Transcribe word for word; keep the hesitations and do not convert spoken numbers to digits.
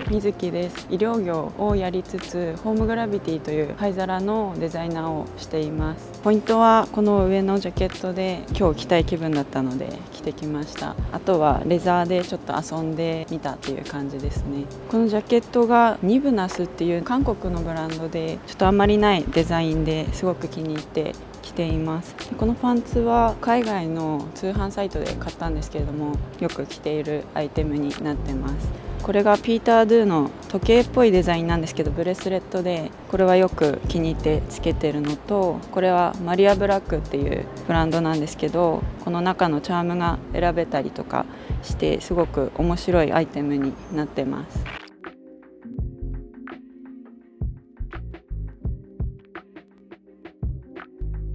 水木です。医療業をやりつつホームグラビティという灰皿のデザイナーをしています。ポイントはこの上のジャケットで今日着たい気分だったので着てきました。あとはレザーでちょっと遊んでみたっていう感じですね。このジャケットがニブナスっていう韓国のブランドでちょっとあんまりないデザインですごく気に入って着ています。このパンツは海外の通販サイトで買ったんですけれども、よく着ているアイテムになってます。これがピーター・ドゥの時計っぽいデザインなんですけど、ブレスレットでこれはよく気に入ってつけてるのと、これはマリア・ブラックっていうブランドなんですけど、この中のチャームが選べたりとかしてすごく面白いアイテムになってます。